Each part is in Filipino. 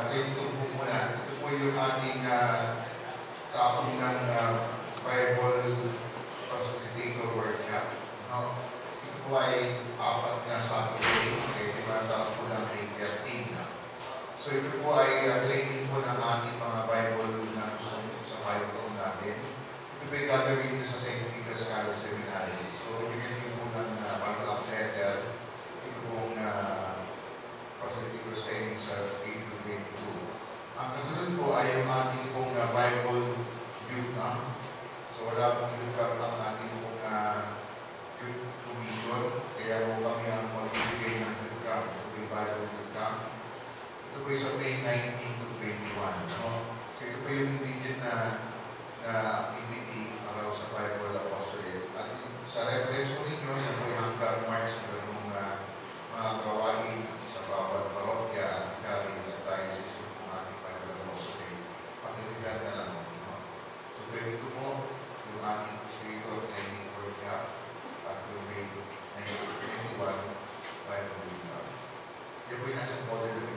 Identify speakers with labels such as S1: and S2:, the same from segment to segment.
S1: ganito po muna. Ito po yung ating tapong ng Bible Facilitator Workshop. No? Ito po ay 4 na Saturday, kaya tinatapos po ng May 13. So ito po ay training po ng ating mga Bible na gusto sa Bible natin. Ito po ay gagawin sa St. Peter's College Seminary. So bigyan po ng pag-up letter. Ito pong Facilitator's training sa April 22. Ang kasunod po ay yung ating pong Bible Youth Camp. So wala pong youth camp ang ating pong youth commission. Kaya po kami ang magbibigay ng youth camp. Ito po yung Bible Youth Camp. Ito po yung sa May 19 to 21. No? So ito po yung immediate na activity para sa Bible Apostolate. At sa reference po ninyo, ito po yung Hunger March ng mga gawain sa bawat parokya at galing at diocese ng ating Bible Apostolate. Pakiligan na lang. No? So ito po yung ating spiritual training workshop at yung May 1921 Bible Week. Yan po yung nasa model ng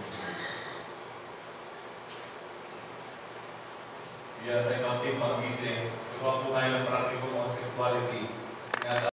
S2: Yan ay mga magising. Tuwa po tayo ng practical on sexuality.